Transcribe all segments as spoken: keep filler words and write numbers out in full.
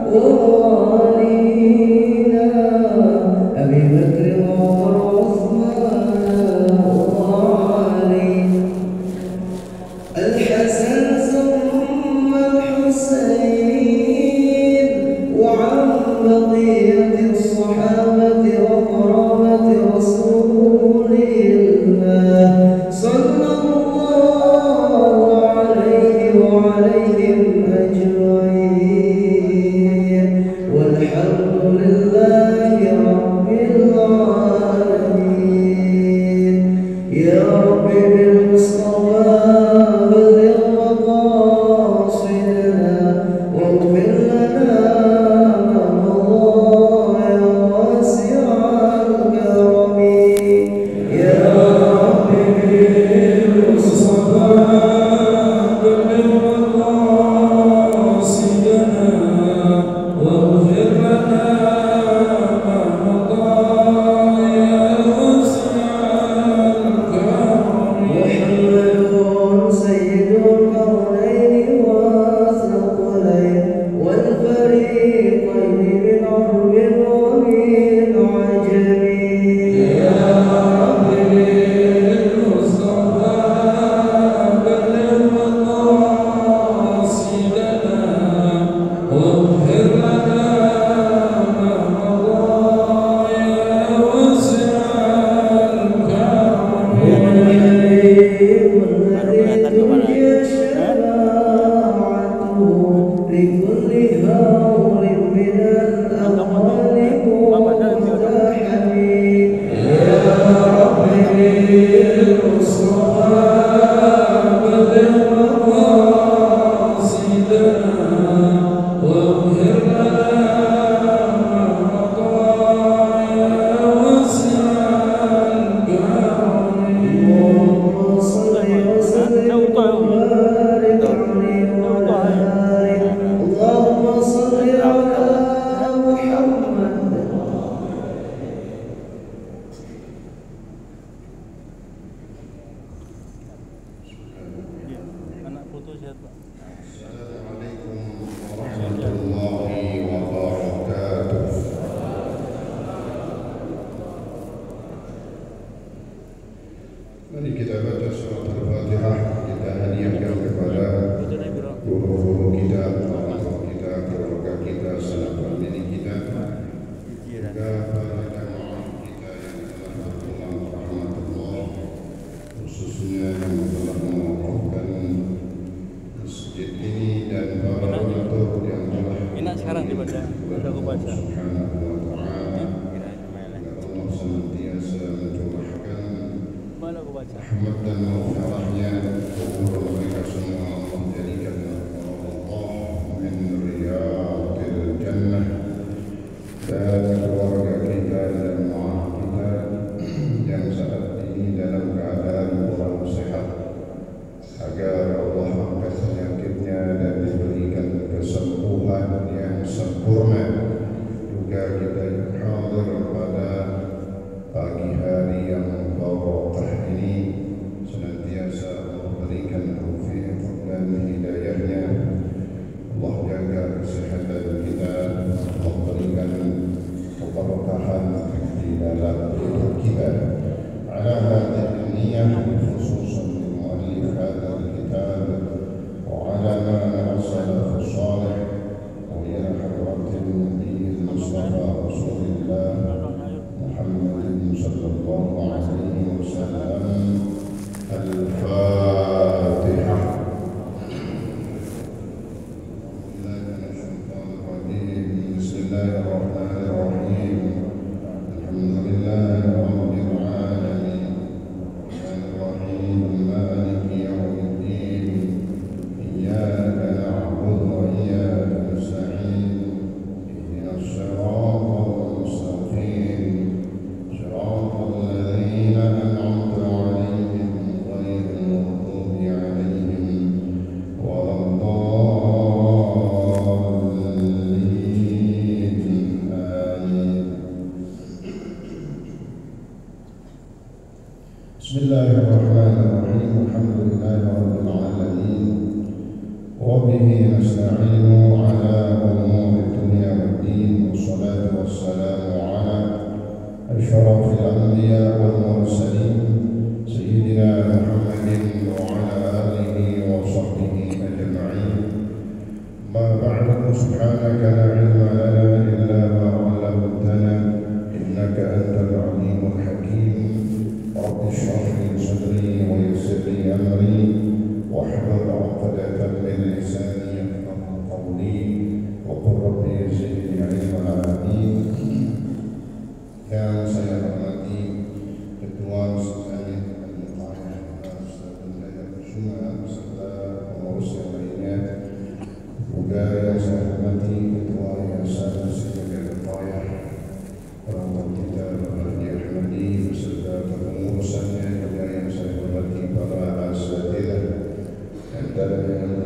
وبه نستعين على أمور الدنيا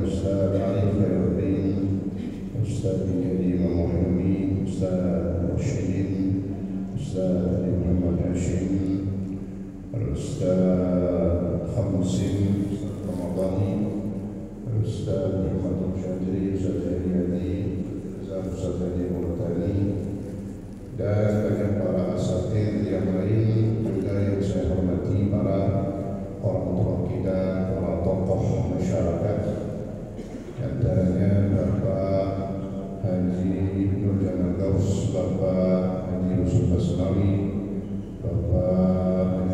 Ustaz Arif Khairuddin, Ustaz Kadim Muhammadi, Ustaz Rashidin, Ustaz Muhammad Hashim, Ustaz Khamsin, Ustaz Ramadhani, Ustaz Muhammad Syadri, Ustaz Riyadi, Ustaz Haji Murtani, dan banyak para asatidz yang lain juga yang saya hormati, para orang tua kita, para tokoh masyarakat, antaranya Bapak Haji Nurjana Gaus, Bapak Haji Yusuf Asnawi, Bapak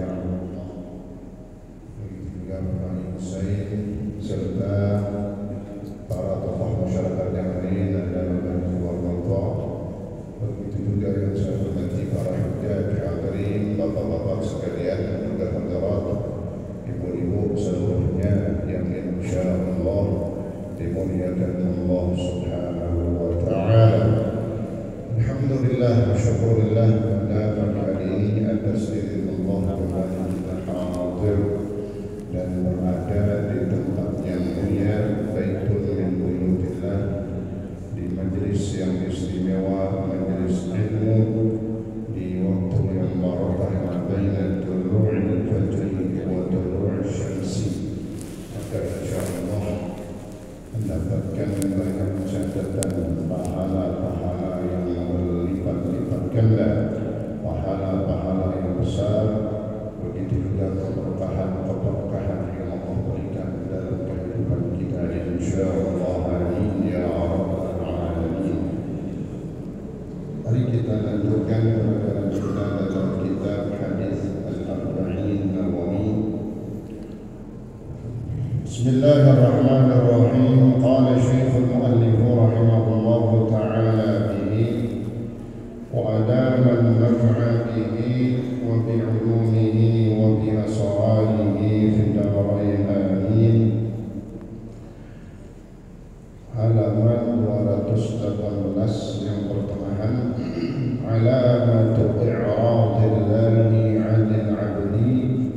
Haji Said, serta para tokoh masyarakat yang lain dan keluarga tua. Begitu juga yang saya hormati para hujjah hadirin, bapak-bapak sekalian, juga hadirat, ibu-ibu seluruhnya yang insyaallah dimuliakan Allah Subhanahu wa taala. Alhamdulillah wa syukurillah pada pagi hari ini atas izin Allah kembali kita hadir dan berada di tempat yang mulia, Baitul min Buyutillah, di majlis yang istimewa, majlis ilmu, di waktu yang barakah ma baina tulu'il fajri wa tulu'il syamsi. Maka insyaallah mendapatkan banyak catatan pahala-pahala yang berlipat-lipat ganda, pahala-pahala yang besar. Begitu juga keberkahan-keberkahan yang Allah berikan dalam kehidupan kita, insyaallah. Amin ya rabbal alamin. Mari kita lanjutkan pelajaran kita dalam kitab Hadis Al-Arba'in Nawawi. Bismillahirrahmanirrahim. Qala Syekhul Mu'allif rahimahullahu ta'ala bihi wa adama an-naf'a bihi wa bi'ulumihi wa bi asrarihi fi darain amin. Halaman dua ratus delapan belas yang pertengahan. Alamatu i'radillahi 'anil 'abdi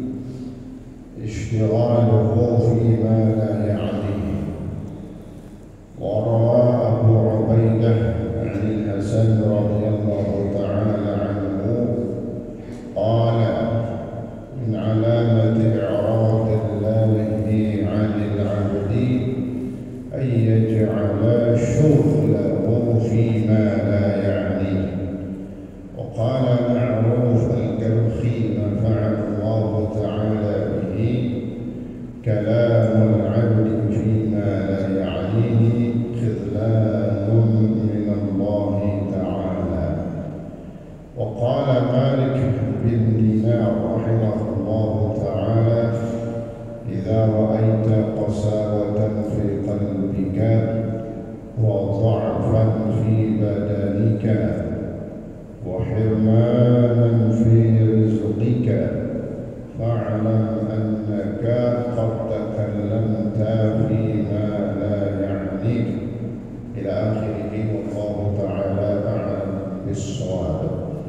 ishtighaluhu fima la ya'nihi. Wa rawa Abu Ubaidah 'an Hasan radhiyallahu ta'ala anhu qala min 'alamati i'radillahi 'anil 'abdi ay yaj'ala shughlahu fima la ya'nihi. Wa qala Ma'ruf al-Karkhi nafa'ana Allah ta'ala bihi kalamul 'abdi fima la ya'nihi khidlanun min Allah ta'ala. Wa qala Malik bin Dinar rahimahullah ta'ala idza ra'aita qasawatan fi qalbika wa dha'fan fi badanika wa hirmanan fi rizqika fa'lam annaka qad takallamta fi ma la ya'nik ila akhirih. Wallahu ta'ala a'lam bis-shawab.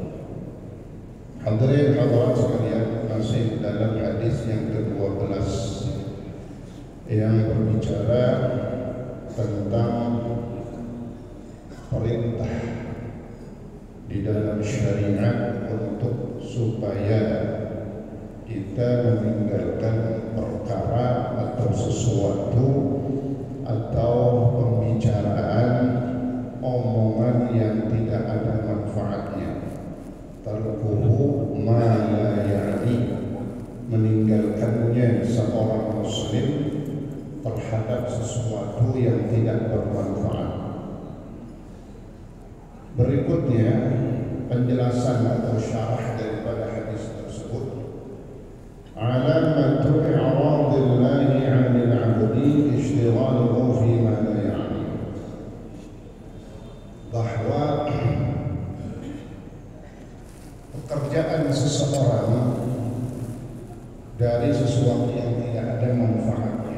Hadirin hadirat sekalian, masih dalam hadis yang kedua belas yang berbicara tentang perintah di dalam syariat untuk supaya kita meninggalkan perkara atau sesuatu atau pembicaraan, omongan yang tidak ada manfaatnya. Tarkuhu ma la ya'ni, meninggalkannya seorang muslim terhadap sesuatu yang tidak bermanfaat. Berikutnya penjelasan atau syarah daripada hadis tersebut. Alamatu i'radillahi 'anil 'abdi ishtighaluhu fi ma la ya'ni. Bahwa pekerjaan seseorang dari sesuatu yang tidak ada manfaatnya,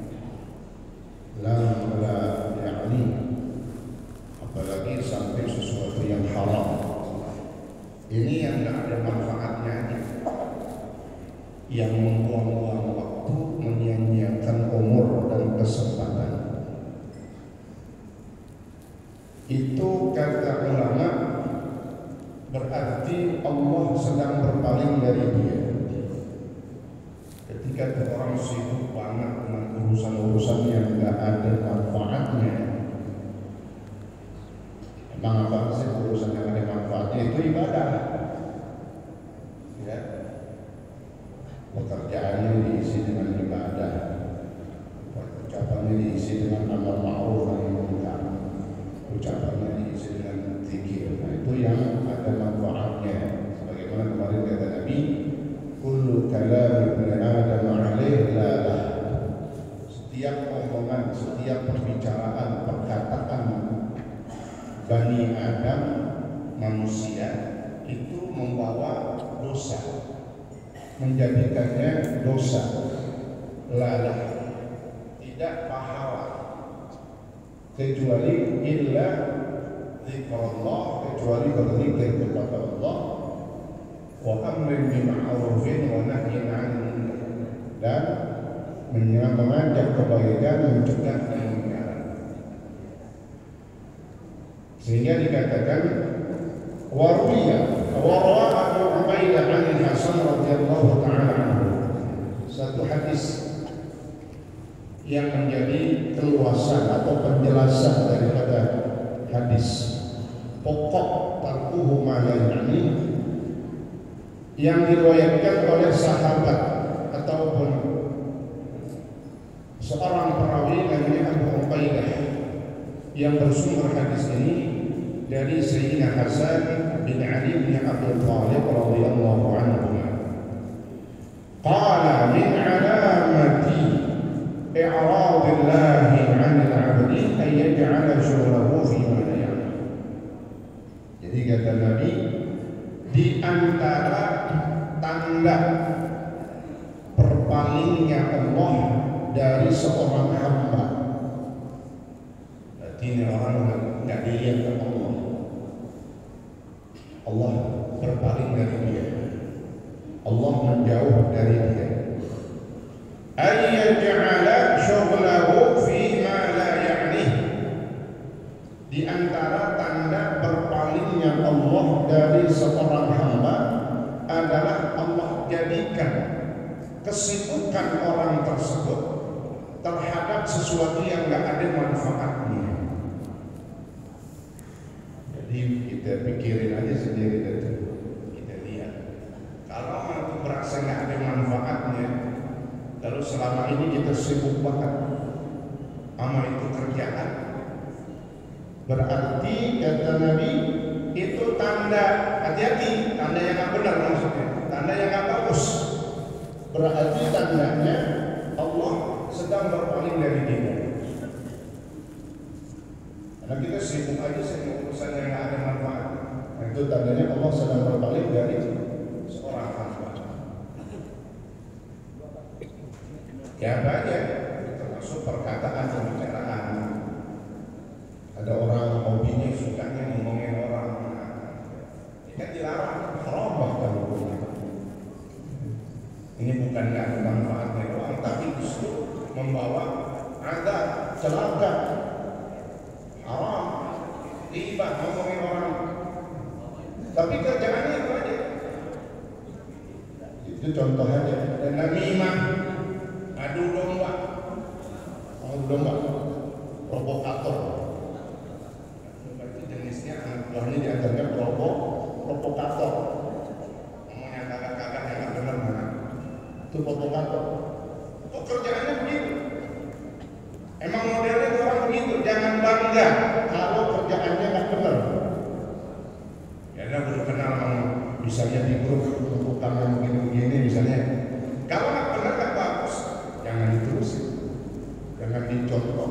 lam la ya'ni, apalagi sampai sesuatu yang haram, ini yang tidak ada manfaatnya aja, yang membuang-buang waktu, menyia-nyiakan umur dan kesempatan. berarti Allah sedang berpaling dari dia. Ketika orang sibuk banget dengan urusan-urusan yang nggak ada manfaatnya. Emang apa sih urusan yang ada manfaatnya? Itu ibadah. Ya. Pekerjaannya diisi dengan ibadah, ucapannya diisi dengan amal ma'ruf nahi munkar, ucapannya diisi dengan zikir. Nah, itu yang ada manfaatnya. Sebagaimana kemarin kata Nabi, kullu kalam ibn Adam alaih lalah. Setiap omongan, setiap perbicaraan, perkataan Bani Adam, manusia, itu membawa dosa, menjadikannya dosa, lalah, tidak pahala, kecuali illa zikrullah, kecuali berzikir kepada Allah, wa amrin bil ma'rufin wa nahyin 'anil munkar, dan mengajak kebaikan, mencegah kemungkaran. Sehingga dikatakan warwiya wa rawa Abu Ubaidah 'an Hasan radhiyallahu ta'ala anhu, satu hadis yang menjadi keluasan atau penjelasan daripada hadis pokok tarkuhu ma la ya'ni, yang diriwayatkan oleh sahabat ataupun seorang perawi namanya Abu Ubaidah, yang bersumber hadis ini dari Sayyidina Hasan bin Ali bin Abi Thalib radhiyallahu anhu. Qala min alamati i'radillahi 'anil 'abdi ay yaj'ala syughlahu fi ma la ya'lam. Jadi kata Nabi, di antara tanda perpalingnya Allah dari seorang hamba, berarti ini orang nggak dilihat ke Allah, Allah berpaling dari dia, Allah menjauh dari dia. Ayyaj'ala syughlahu fi ma la ya'ni. Di antara tanda berpalingnya Allah dari seorang hamba adalah Allah jadikan kesibukan orang tersebut terhadap sesuatu yang nggak ada manfaatnya. Jadi kita pikirin aja sendiri dan kita lihat. Kalau itu berasa nggak ada manfaatnya, lalu selama ini kita sibuk banget sama itu kerjaan, berarti kata Nabi itu tanda, hati-hati, tanda yang nggak benar maksudnya, tanda yang nggak bagus. Berarti tandanya Allah sedang berpaling dari dia. Karena kita sibuk aja sama urusan yang nggak ada manfaat. Nah, itu tandanya Allah sedang berpaling dari seorang hamba. Ya banyak, termasuk perkataan pembicaraan. Ada orang hobinya sukanya ngomongin orang, kita dilarang, haram bahkan hukumnya. Ini bukan nggak ada manfaatnya doang, tapi justru membawa azab, celaka, haram, riba, ngomongin orang. Tapi kerjaannya itu aja. Itu contoh aja. Dan namimah, adu domba, adu domba, provokator. Berarti jenisnya anak buahnya diantaranya provok, provokator. Ngomongnya kagak-kagak yang nggak benar mana. Itu provokator. Itu kerjaannya begitu. Emang modelnya orang begitu. Jangan bangga kalau kerjaannya nggak benar. Karena baru kenal misalnya di grup tukang yang begini-begini misalnya. Kalau nggak benar nggak bagus, jangan diterusin, jangan dicontoh.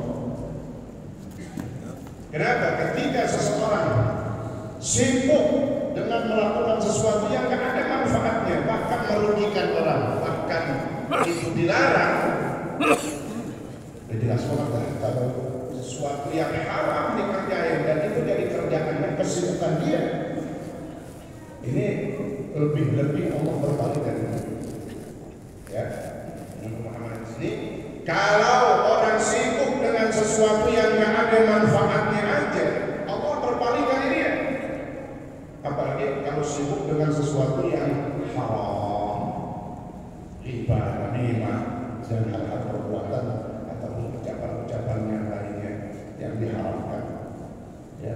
Kenapa? Ketika seseorang sibuk dengan melakukan sesuatu yang nggak ada manfaatnya, bahkan merugikan orang, bahkan itu dilarang, jelas banget kalau sesuatu yang haram dikerjain dan itu jadi kerjaannya, kesibukan dia, ini lebih-lebih Allah berpaling dari itu. Ya, dengan pemahaman di sini, kalau orang sibuk dengan sesuatu yang nggak ada manfaatnya aja, Allah berpaling dari dia. Apalagi kalau sibuk dengan sesuatu yang haram, riba, namimah, dan hal-hal perbuatan ataupun ucapan-ucapan yang lainnya yang diharamkan. Ya.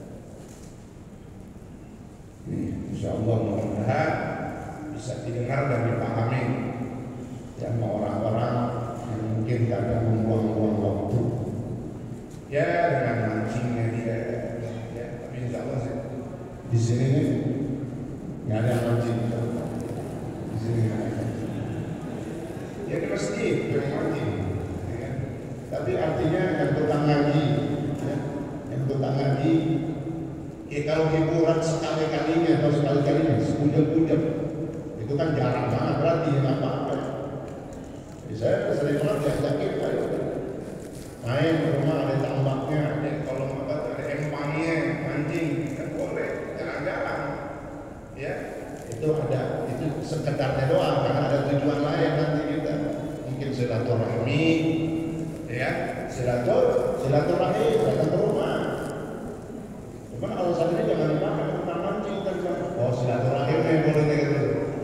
Ini insyaallah mudah-mudahan bisa didengar dan dipahami yang orang-orang yang mungkin kadang membuang-buang waktu ya dengan mancingnya dia, ya, tapi insyaallah sih di sini nih nggak ada mancing, di sini nggak ada. Ya di masjid yang mancing, ya. Tapi artinya yang tukang ngaji, ya, yang tukang ngaji, ya kalau hiburan sekali-kalinya atau sekali-kalinya sekujur-kujur itu kan jarang banget, berarti nggak apa-apa. Jadi saya sering banget diajakin ayo main ke rumah, ada tambaknya, ada kalau apa ada empangnya, mancing, kan boleh, jarang-jarang. Ya, itu ada, itu sekedarnya doang, karena ada tujuan lain nanti kita mungkin silaturahmi, ya, silatur, silaturahmi, datang ke rumah. Cuman alasannya jangan dipakai untuk mancing kan, oh silaturahmi boleh gitu.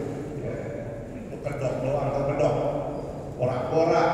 Kedok doang atau kedok, porak-porak,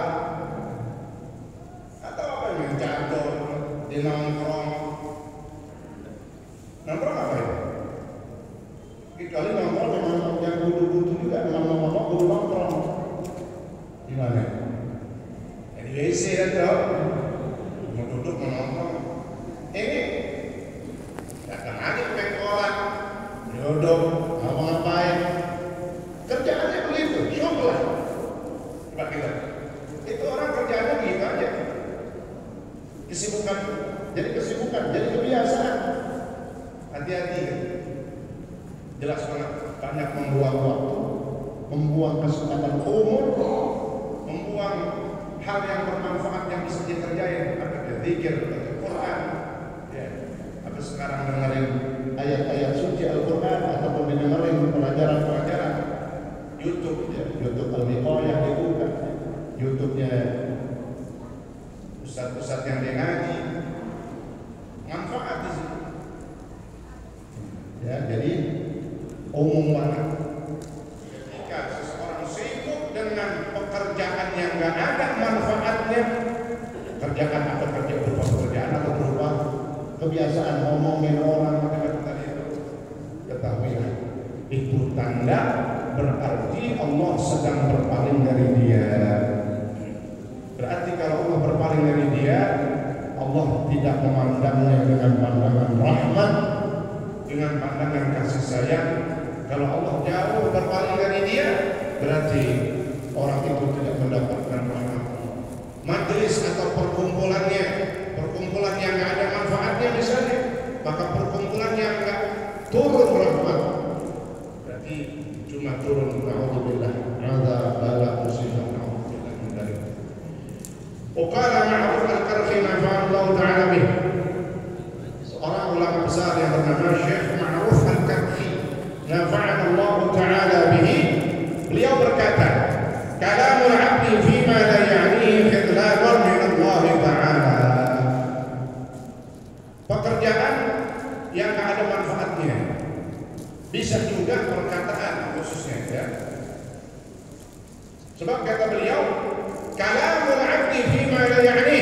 atau apa yang jatuh di nongkrong, nongkrong apa itu? Kecuali nongkrong memang yang butuh-butuh juga, memang ngomong butuh nongkrong, di mana? Di W C kan dok, mau duduk mau nongkrong, ini datang aja pengkolan, duduk, mau ngapain? Kerjaannya begitu, syukurlah. Kita. Itu orang kerjaannya begitu aja. Kesibukan, jadi kesibukan, jadi kebiasaan. Hati-hati. Jelas banget, banyak membuang waktu, membuang kesempatan umur, membuang hal yang bermanfaat yang bisa dikerjain. Ada zikir, ada Quran, ya. Apa sekarang dengerin ayat-ayat suci Al-Quran ataupun dengerin pelajaran-pelajaran. YouTube, ya, YouTube Al-Wiqayah dibuka, YouTube-nya ustaz-ustaz yang dia ngaji, manfaat di situ. Ya, jadi umum banget. Ketika seseorang sibuk dengan pekerjaan yang nggak ada manfaatnya, kerjaan atau kerja berupa pekerjaan atau berupa kebiasaan ngomongin orang macam-macam tadi itu, ketahuilah itu tanda berarti Allah sedang berpaling dari dia. Berarti kalau Allah berpaling dari dia, Allah tidak memandangnya dengan pandangan rahmat, dengan pandangan kasih sayang. Kalau Allah jauh berpaling dari dia, berarti orang itu tidak mendapatkan rahmat. Majelis atau perkumpulannya, perkumpulan yang nggak ada manfaatnya misalnya, maka perkumpulan yang nggak turun rahmat, berarti cuma turun na'udzubillah ada bala musibah na'udzubillah min dzalik. Uqala Ma'ruf al-Karhi nafa'allahu ta'ala bih. Seorang ulama besar yang bernama Syekh Ma'ruf al-Karhi nafa'allahu ta'ala bihi, beliau berkata, kalamul 'abdi fima la ya'nihi khidlalan min Allah ta'ala. Pekerjaan yang tak ada manfaatnya, bisa juga perkataan khususnya, ya. Sebab kata beliau, kalamul 'abdi fima la ya'ni,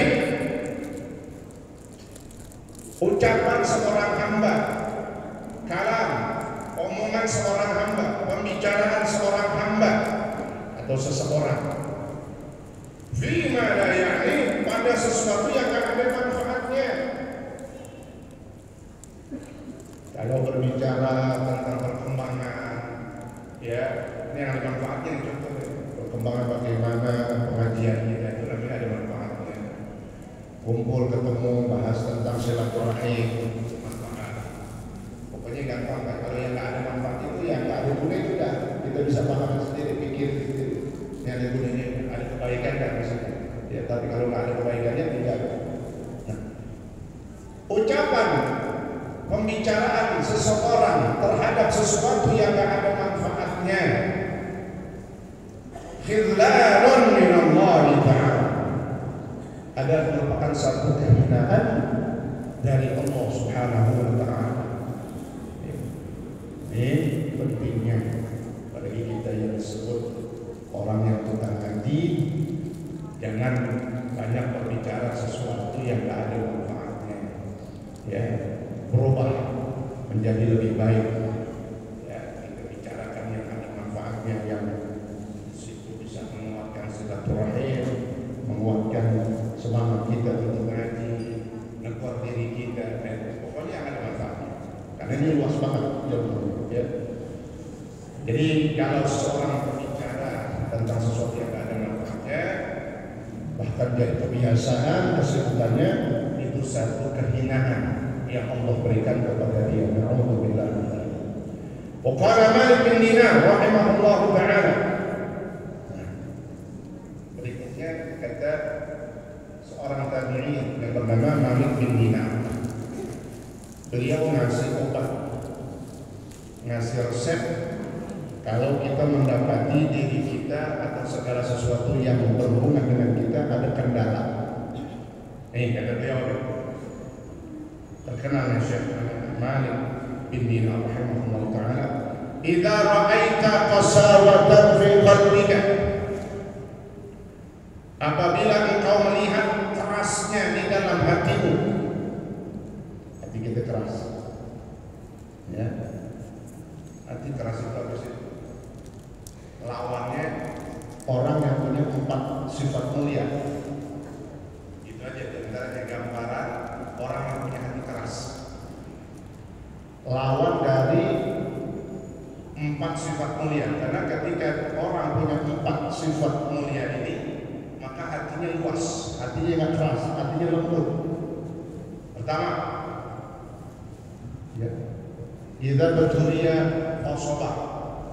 ucapan seorang hamba, kalam, omongan seorang hamba, pembicaraan seorang hamba atau seseorang, fima la ya'ni, pada sesuatu yang tak ada manfaatnya. Kalau berbicara tentang perkembangan, ya, ini yang ada manfaatnya, contoh perkembangan bagaimana pengajian kita itu namanya ada manfaatnya. Kumpul ketemu bahas tentang silaturahmi, manfaat. Pokoknya gampang kan, kalau yang nggak ada manfaat itu yang nggak ada gunanya juga kita bisa paham sendiri, pikir sendiri. Ini ada gunanya, ada kebaikan kan misalnya. Ya, tapi kalau nggak ada kebaikannya tidak. Nah, ucapan pembicaraan seseorang terhadap sesuatu yang tidak ada manfaatnya, khidlalun min Allah ta'ala, adalah merupakan satu kehinaan dari Allah Subhanahu wa ta'ala. Ini menjadi lebih baik. Ya, kita bicarakan yang ada manfaatnya, yang situ bisa menguatkan silaturahim, menguatkan semangat kita untuk ngaji, negor diri kita, dan pokoknya ada manfaatnya. Karena ini luas banget ilmu, ya. Jadi kalau seorang berbicara tentang sesuatu yang ada manfaatnya, bahkan jadi kebiasaan, kesibukannya, itu satu kehinaan yang Allah berikan kepada dia. Na'udzubillah. Wa qala Malik bin Dinar rahimahullah ta'ala. Berikutnya kata seorang tabi'in yang bernama Malik bin Dinar. Beliau ngasih obat, ngasih resep kalau kita mendapati diri kita atau segala sesuatu yang berhubungan dengan kita ada kendala. Ini kata beliau, terkenal Syekh Malik bin Dinar rahimahullah ta'ala, "Idza ra'aita qasawatan fi qalbika," apabila engkau melihat kerasnya di dalam hatimu, hati kita keras, ya, hati keras itu apa sih? Lawannya orang yang punya empat sifat mulia. Itu aja diantaranya gambaran orang yang punya hati keras. Lawan dari empat sifat mulia, karena ketika orang punya empat sifat mulia ini, maka hatinya luas, hatinya nggak keras, hatinya lembut. Pertama, ya, idza baturiya fasabar.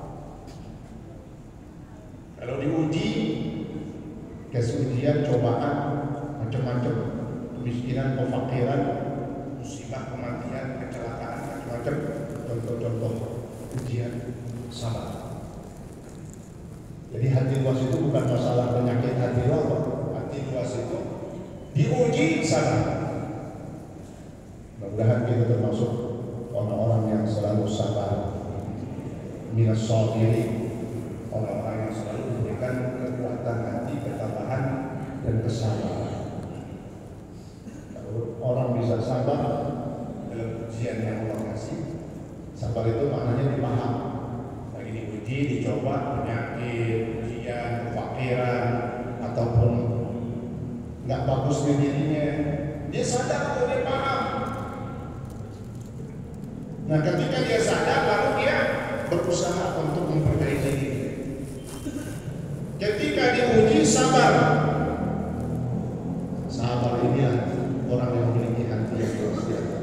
Kalau diuji, kasih ujian, cobaan, macam-macam, kemiskinan, kefakiran, musibah, kematian, kecelakaan, macam-macam, contoh-contoh ujian, sabar. Jadi hati luas itu bukan masalah penyakit hati luas, hati luas itu diuji sabar. Mudah-mudahan kita termasuk orang-orang yang selalu sabar, minas sabirin, orang-orang yang selalu diberikan kekuatan hati, ketabahan, dan kesabaran. Kalau orang bisa sabar dalam ujian yang Allah kasih, sabar itu maknanya dipaham. Lagi diuji, dicoba, penyakit, ujian, kefakiran, ataupun nggak bagusnya dirinya, dia sadar atau dia paham. Nah, ketika dia sadar, lalu dia berusaha untuk memperbaiki diri. Ketika diuji, sabar. Sabar ini orang yang memiliki hati yang luas biasa.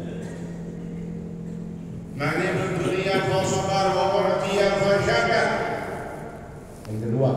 Man yabtaliya fa sabar wa u'tiya fa syakar. Yang kedua,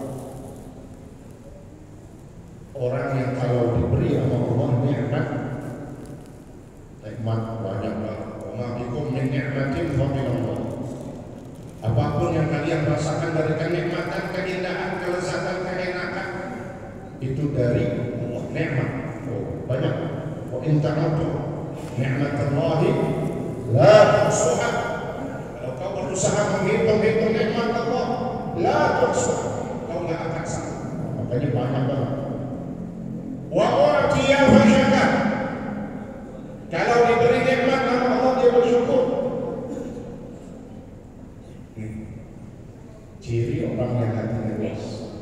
orang yang kalau diberi sama Allah nikmat, nikmat banyak banget. Wa ma bikum min ni'matin fa min Allah. Apapun yang kalian rasakan dari kenikmatan, keindahan, kelezatan, keenakan, itu dari Allah, nikmat. Oh, banyak. Wa in ta'uddu ni'matallahi la tuhsuha. Kalau kau berusaha menghitung-hitung nikmat Allah, la tuhsuha, kau enggak akan sanggup. Makanya banyak banget. Wa u'tiya fa syakar. Kalau diberi nikmat sama Allah, dia bersyukur. Ciri orang yang hatinya luas.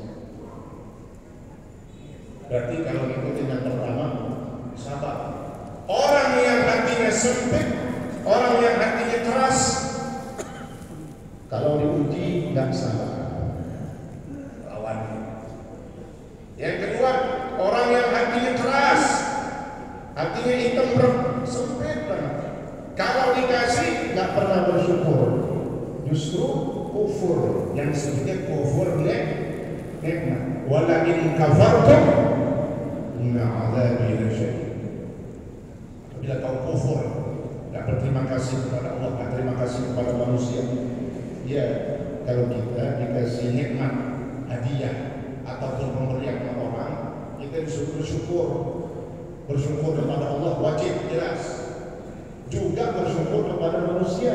Berarti kalau ngikutin yang pertama, sabar. Orang yang hatinya sempit, orang yang hatinya keras, kalau diuji nggak sabar, lawannya. Yang kedua, orang yang hatinya keras, hatinya hitam sempit banget. Kalau dikasih nggak pernah bersyukur, justru kufur, yang disebutnya kufur nikmat. Wala in kafartum inna adzabi lasyadid. Apabila kau kufur, tidak berterima kasih kepada Allah, tidak terima kasih kepada manusia, ya, kalau kita dikasih nikmat, hadiah ataupun pemberian kepada orang, kita disuruh bersyukur. Bersyukur kepada Allah wajib, jelas. Juga bersyukur kepada manusia.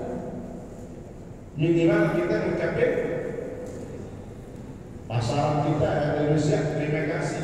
Minimal kita mencapai pasaran kita Indonesia, terima kasih.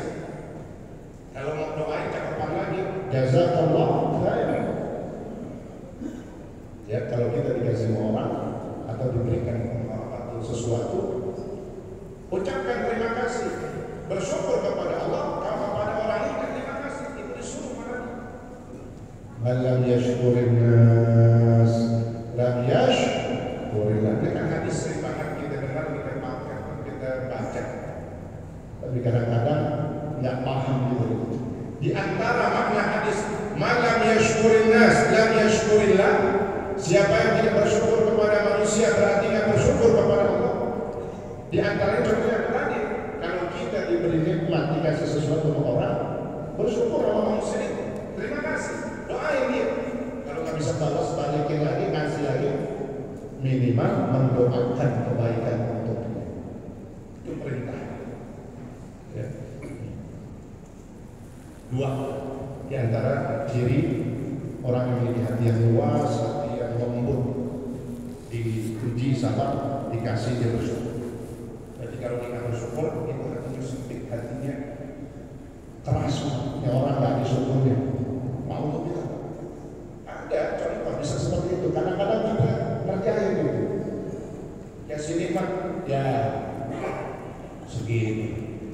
Kalau mau doain cakapan lagi, jazakallah khairan. Ya, kalau kita dikasih sama orang atau diberikan atau sesuatu, ucapkan terima kasih, bersyukur kepada Allah. Kalau kepada orang ini terima kasih, itu disuruh pada malam yashkurin nas lam yashkurin. Ini kan hadis sering banget kita dengar, kita pakai, kita baca, tapi kadang-kadang nggak paham gitu. Di antara makna hadis malam yashkurin nas lam yashkurillah, siapa yang tidak bersyukur kepada manusia berarti nggak bersyukur kepada Allah. Di antara contoh yang tadi, kalau kita diberi nikmat, dikasih sesuatu sama orang, bersyukur sama manusia itu, terima kasih, doain dia. Kalau nggak bisa balas, balikin lagi, kasih lagi, minimal mendoakan kebaikan untuknya. Itu perintah. Ya. Dua di antara ciri orang yang memiliki hati yang luas, hati yang lembut, diuji sabar, dikasih dia bersyukur. Jadi kalau kita bersyukur, itu hatinya sempit, hatinya keras. Ya, orang nggak disyukurnya mau untuk kita. Ada contoh bisa seperti itu. Kadang-kadang kita ngerjain gitu. Ya sini mah, ya segini.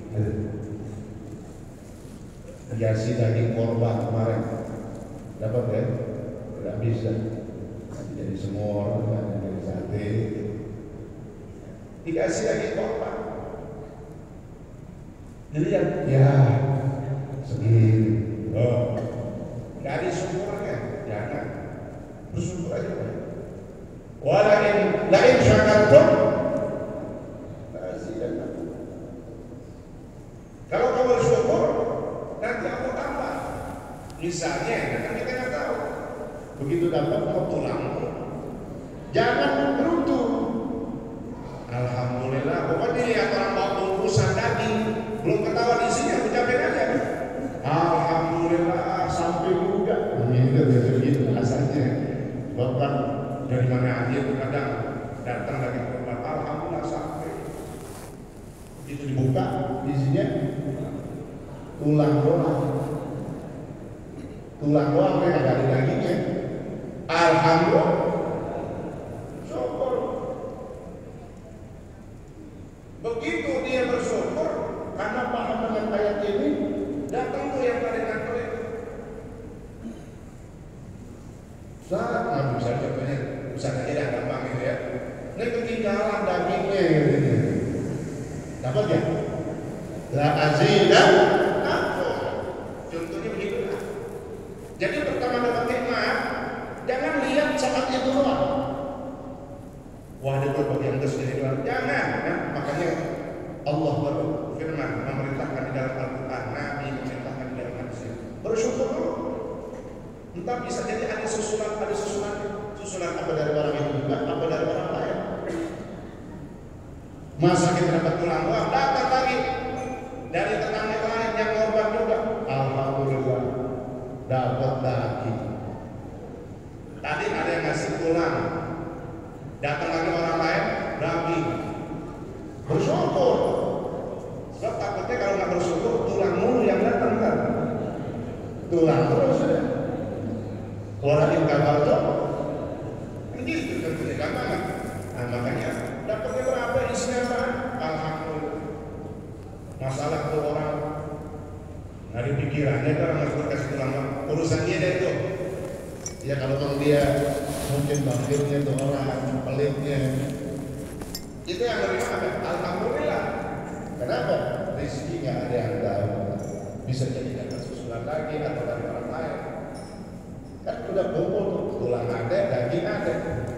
Hiasi daging korban kemarin dapat ya, tidak bisa jadi semua orang jadi sate, dikasih daging korban. Jadi ya, ya segini, oh, nggak ada syukurnya, jangan bersyukur aja. Walain lain syakartum, kalau kamu bersyukur, nanti aku tambah. Misalnya, kan kita nggak tahu. Begitu dapat mau tulang, jangan beruntung. Alhamdulillah, pokoknya lihat orang bawa bungkusan daging, belum ketahuan isinya, ucapin aja. Alhamdulillah, sampai juga. Ini udah begitu rasanya. Bahkan dari mana aja itu kadang datang dari korban. Alhamdulillah sampai. Begitu dibuka, isinya tulang doang, tulang doang, mereka nggak ada dagingnya. Alhamdulillah, syukur. Begitu dia bersyukur karena paham dengan ayat ini, datang tuh yang tadi ngantor itu. Saat nggak bisa contohnya, bisa aja dah gampang gitu ya. Ini ketinggalan dagingnya, gitu. Dapat ya? La azidan. Contohnya begitu lah. Jadi pertama dapat nikmat, jangan lihat saat itu doang. Wah, dia berbuat yang tersendiri doang. Jangan. Nah, makanya Allah berfirman, memerintahkan di dalam Al-Quran, Nabi memerintahkan di dalam hadis. Bersyukur dulu. Entah bisa jadi ada susulan, ada susulan, susulan apa dari orang itu juga, apa dari orang lain. Masa kita dapat tulang doang, dapat lagi dari tetangga lain yang korban juga. Alhamdulillah, dapat lagi. Tadi ada yang ngasih tulang, datang lagi orang lain, daging. Bersyukur. Sebab takutnya kalau nggak bersyukur, tulang mulu yang datang kan. Tulang terus ya. Orang yang gagal tuh, kan gitu tentunya gampang. Nah makanya dapatnya berapa, isinya apa? Alhamdulillah. Masalah tuh orang nggak ada pikirannya, kan harus berkasih tulang urusannya deh tuh. Ya kalau memang dia mungkin bakhilnya tuh orang pelitnya, itu yang lebih apa? Alhamdulillah. Kenapa? Rezeki nggak ada yang tahu. Bisa jadi dapat susulan lagi atau dari orang lain. Kan sudah kumpul tuh, tulang ada, daging ada.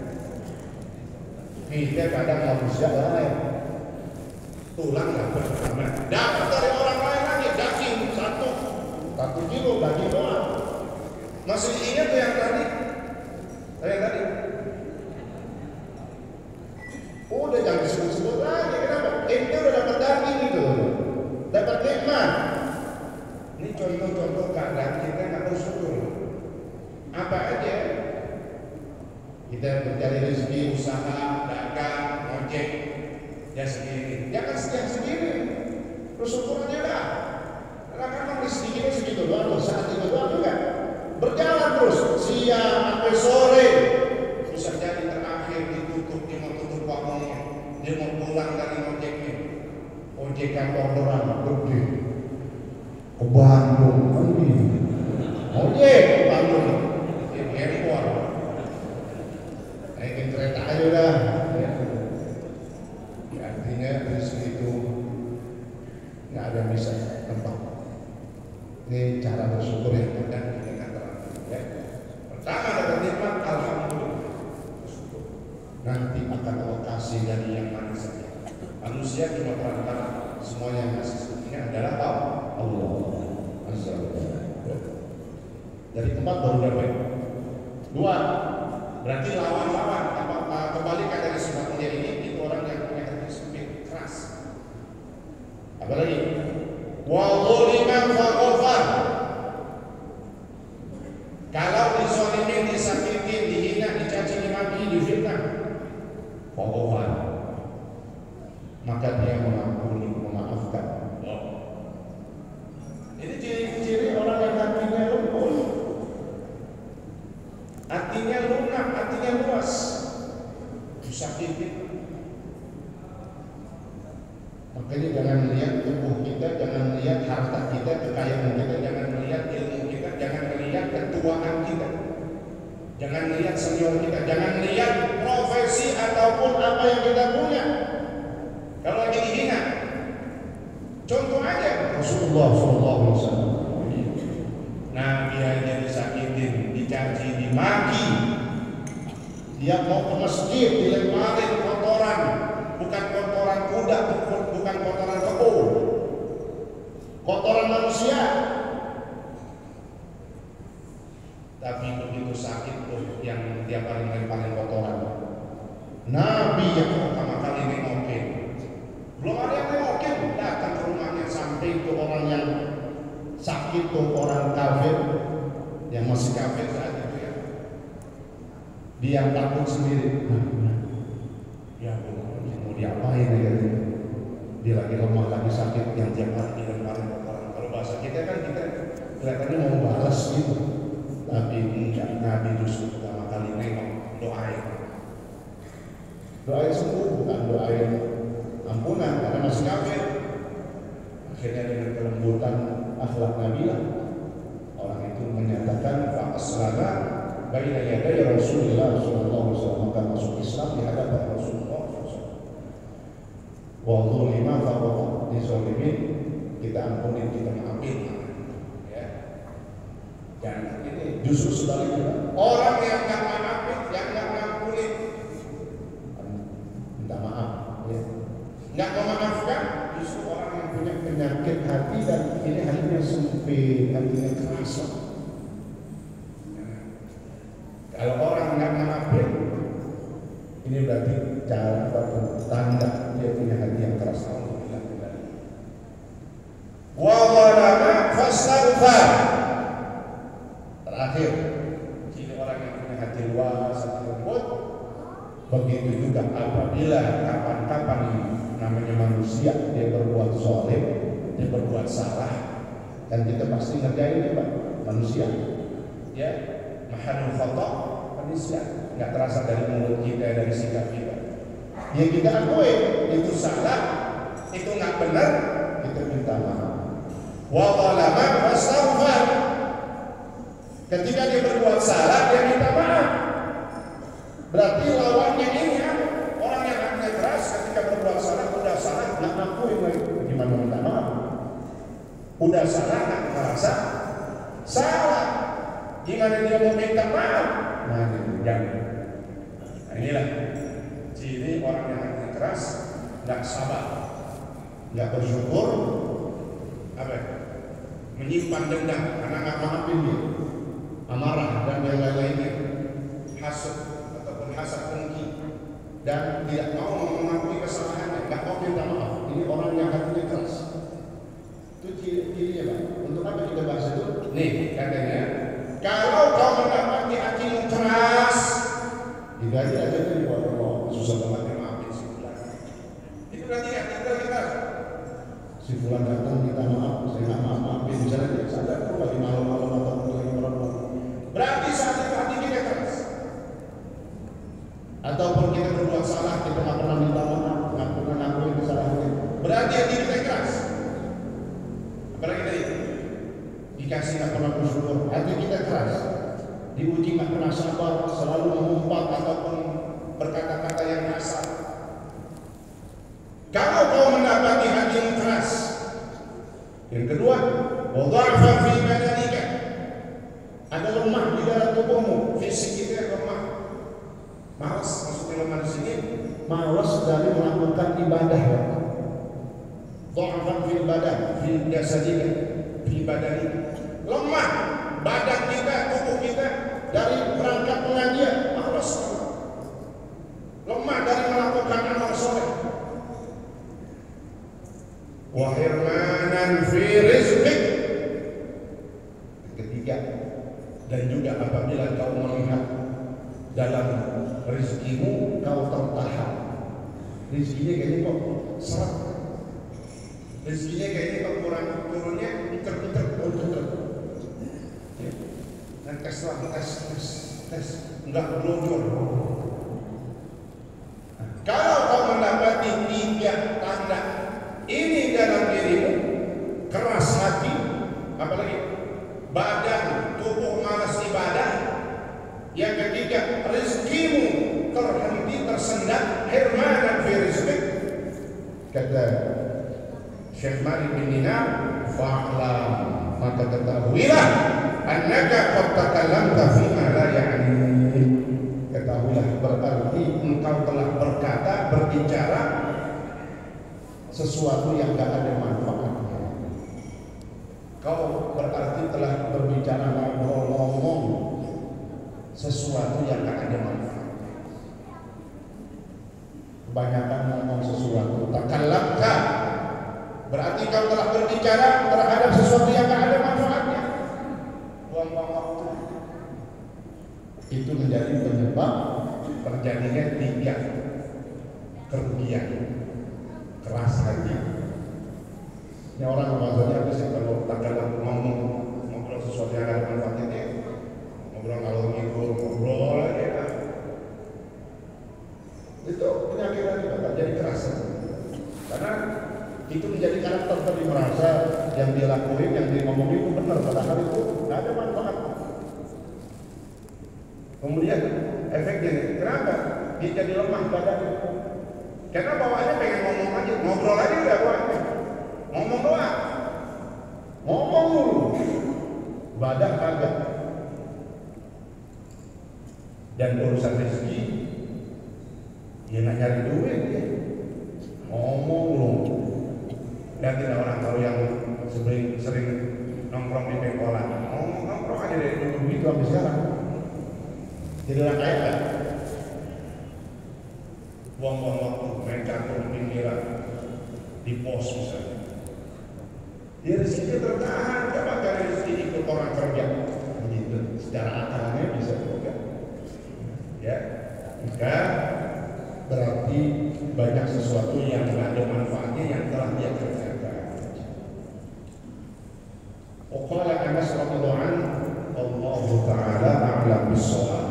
Kita kadang manusia lain. Tulang nggak bersama. Dapat dari orang lain lagi daging satu, satu kilo daging doang. Masih ingat tuh yang tadi? Yang tadi? Udah jangan disebut-sebut lagi. Kenapa? Ente udah dapat daging itu, dapat nikmat. Ini contoh-contoh keadaan kita nggak bersyukur. Apa aja? Kita mencari rezeki, usaha, dagang, ngojek, ya segini. Jangan setiap segini. Bersyukur aja dah. Karena kan rezeki kita segitu doang, saat itu doang juga. Berjalan terus siang sampai sore. yang orderan gede ke Bandung kan gini. Ojek ke Bandung, yang airport, naikin kereta aja udah. Ya. Artinya rezeki itu nggak ada yang bisa tempat. Ini cara bersyukur yang ada di antara ya. Pertama dapat nikmat, alhamdulillah. Nanti akan Allah kasih dari yang mana saja. Manusia cuma perantara, semuanya yang kasih sebetulnya adalah Allah Azza wa Jalla. Dari tempat baru dapat. Dua, berarti lawan-lawan apa kebalikan dari sifat mulia ini itu orang yang punya hati sempit, keras. Apalagi wa dzaliman fa ghafar. Kalau dizalimin, disakitin, dihina, dicaci, dimaki, difitnah, fa ghafar, maka dia mengampuni, memaafkan. Ini ciri-ciri orang yang hatinya lembut, hatinya lunak, hatinya luas. Disakitin. Makanya jangan melihat tubuh kita, jangan melihat harta kita, kekayaan kita, jangan melihat ilmu kita, jangan melihat ketuaan kita, jangan melihat senior kita, jangan melihat profesi ataupun apa yang kita punya. Kalau lagi dihina, contoh aja Rasulullah shallallahu alaihi wasallam. Nabi aja disakitin, dicaci, dimaki. Dia mau ke masjid dilemparin kotoran, bukan kotoran kuda, bukan kotoran kebo, kotoran manusia. Tapi begitu sakit tuh yang tiap hari ngelemparin kotoran. Nabi yang pertama kali nengokin, belum ada yang nengokin, datang ke rumahnya sampai itu orang yang sakit tuh orang kafir, yang masih kafir saat itu ya. Dia takut sendiri. Ya mau diapain ya? Dia lagi lemah, lagi sakit, yang tiap hari dilemparin kotoran. Kalau bahasa kita kan kita kelihatannya mau balas gitu, tapi enggak. Nabi justru pertama kali nengok, doain, doain sembuh, bukan doain ampunan karena masih kafir. Akhirnya dengan kelembutan akhlak Nabi lah, orang itu menyatakan fa aslama baina yaday Rasulullah sallallahu alaihi wasallam, maka masuk Islam di hadapan Rasulullah sallallahu alaihi wasallam. Wa dzalima fa dizalimin, kita ampunin, kita maafin ya. Dan ini justru sebaliknya, orang yang enggak maafin, yang enggak ngampunin, minta maaf ya, enggak memaafkan, justru orang yang punya penyakit hati dan ini hatinya sempit, hatinya keras. Kalau orang nggak maafin, ini berarti cara atau tanda dia punya hati yang keras. Wa dzalama fastaghfar. Terakhir, ciri orang yang punya hati luas, hati lembut. Begitu juga apabila kapan-kapan namanya manusia dia berbuat zalim, dia berbuat salah, dan kita pasti ngerjain dia Pak, manusia. Ya, mahalul khata' manusia, nggak terasa dari mulut kita, dari sikap kita. Ya kita akui itu salah, itu nggak benar, kita minta maaf. Wa dzalama fastaghfar. Ketika dia berbuat salah, dia minta maaf. Berarti lawannya ini ya, orang yang hatinya keras ketika berbuat salah, udah salah nggak ngakuin lagi, gimana minta maaf? Udah salah nggak merasa salah, gimana dia mau minta maaf? Nah ini jangan. Nah inilah ciri orang yang hatinya keras, nggak sabar, nggak bersyukur, apa? Menyimpan dendam karena nggak maafin dia, amarah dan yang lain-lainnya, hasad ataupun hasad dengki, dan tidak mau mengakui kesalahannya, nggak mau minta maaf. Ini orang yang hatinya keras. Itu ciri-cirinya Pak. Untuk apa kita bahas itu? Nih katanya, kalau kau mendapati hatimu keras, digaji aja tuh di bawah Allah. Susah banget maafin si fulan. Itu berarti hati kita keras. Si fulan datang minta maaf, saya nggak maaf maafin. Misalnya dia sadar tuh lagi malam-malam atau lagi malam-malam. Berarti saat itu hati kita keras. Ataupun kita berbuat salah, kita nggak pernah minta maaf, nggak pernah ngakuin kesalahannya. Berarti hati kita keras. dikasih nggak pernah bersyukur, hati kita keras, diuji nggak pernah sabar, selalu mengumpat ataupun berkata-kata yang kasar. Kalau kau mendapati hati yang keras, yang kedua, wadha'fan fi badanika, ada lemah di dalam tubuhmu, fisik kita lemah, malas, maksudnya lemah di sini, malas dari melakukan ibadah. Dha'fan fil badan, fil jasadika, fi badanika, lemah badan kita, tubuh kita dari berangkat pengajian, malas, lemah dari melakukan amal soleh. Wa hirmanan fi rizqik, ketiga, dan juga apabila kau melihat dalam rezekimu kau tertahan, rezekinya kayaknya kok seret, rezekinya kayaknya kok kurang turunnya, diter-diter, diter-diter, dan tes lah, tes, tes, tes, enggak belum. Kalau kau mendapati tiga tanda ini dalam dirimu, keras hati, apalagi badan, tubuh malas ibadah. Yang ketiga, rezekimu terhenti, tersendat, hirmanan fi rizqik. Kata Syekh Malik bin Dinar, fa'lam, maka ketahuilah annaka qad takallamta fi ma la ya'ni. Ketahuilah berarti engkau telah berkata, berbicara sesuatu yang tidak ada manfaatnya. Kau berarti telah berbicara, ngomong sesuatu yang tidak ada manfaatnya. Kebanyakan ngomong sesuatu, takallamta, berarti kau telah berbicara terhadap sesuatu yang tidak ada manfaatnya. Buang-buang waktu. Itu menjadi penyebab terjadinya tiga kerugian. Keras hati. Ini orang maksudnya apa sih kalau takkan ngomong ngobrol sesuatu yang ada manfaatnya, ngobrol kalau ngikut ngobrol aja. Itu penyakit juga jadi keras. Karena itu menjadi karakter tadi, merasa yang dia lakuin, yang dia ngomongin itu benar, padahal itu nggak ada manfaat. Kemudian efeknya kenapa? Dia jadi lemah badannya. Karena bawaannya pengen ngomong aja, ngobrol aja udah bawaannya, ngomong doang, ngomong dulu, badan kagak. Dan urusan rezeki, dia nggak nyari duit, ya. Ngomong dulu. Dan tidak orang tahu yang sering, sering nongkrong di pengkolan, ngomong nongkrong aja dari dulu itu sampai sekarang, tidak ada kaitan. Buang-buang waktu, main kartu pinggiran di pos misalnya. Dia rezekinya tertahan, gak bakal rezeki ikut orang kerja. Begitu, secara akalnya bisa juga. Ya, maka berarti banyak sesuatu yang tidak ada manfaatnya yang telah dia kerjakan. Qala Anas radhiyallahu anhu, Allahu ta'ala a'lam bis-shawab.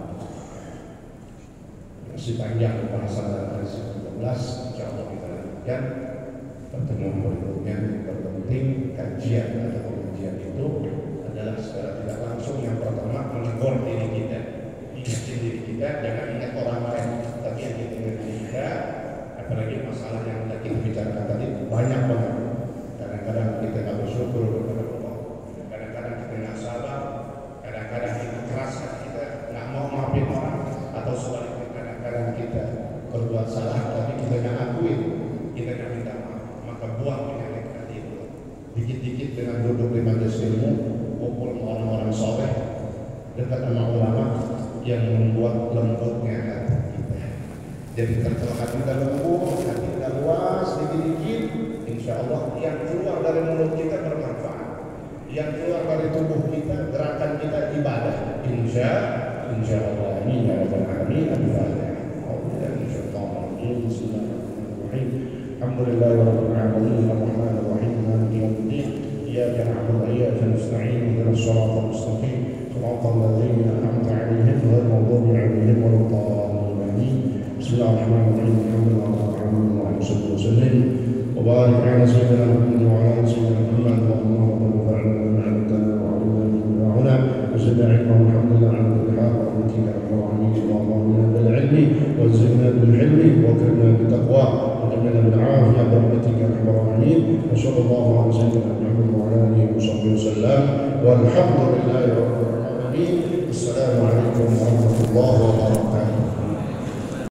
Masih panjang pembahasan dalam hadis tiga belas, insyaallah kita lanjutkan pertemuan berikutnya. Terpenting kajian atau pengajian itu adalah secara tidak langsung yang pertama menegur diri kita, ingatin diri kita, jangan ingat orang lain, tapi yang kita ingat diri kita. Apalagi masalah yang kita bicarakan tadi banyak banget. Kadang-kadang kita nggak bersyukur kepada Allah, kadang-kadang kita nggak sabar, kadang-kadang kita keras kita nggak mau maafin orang, atau sebaliknya kadang kita berbuat salah tapi kita nggak akuin, kita nggak minta maaf. Maka buang penyakit hati itu. Dikit-dikit dengan duduk di majelis ilmu, kumpul sama orang-orang soleh, dekat sama ulama yang membuat lembutnya hati kita. Jadi kalau hati kita lembut, hati kita luas, dikit-dikit, insya Allah yang keluar dari mulut kita bermanfaat, yang keluar dari tubuh kita, gerakan kita ibadah, insya insya Allah. Amin ya rabbal alamin. Alhamdulillah rabbil alamin, arrahmanir rahim, maliki yaumiddin, iyyaka na'budu wa iyyaka nasta'in, ihdinas siratal mustaqim, siratal ladzina an'amta 'alaihim ghairil maghdubi 'alaihim waladdallin. Bismillahirrahmanirrahim. Alhamdulillahi rabbil alamin, wa sallallahu wa sallim wa barik 'ala sayyidina Muhammad wa 'ala ali sayyidina Muhammad wa Allahumma rabbana بالعلم وزدنا بالحلم واكرمنا بالتقوى وجعلنا بالعافية برحمتك يا أرحم الراحمين. وصلى الله على سيدنا محمد وعلى آله وصحبه وسلم والحمد لله رب العالمين. السلام عليكم ورحمة الله وبركاته.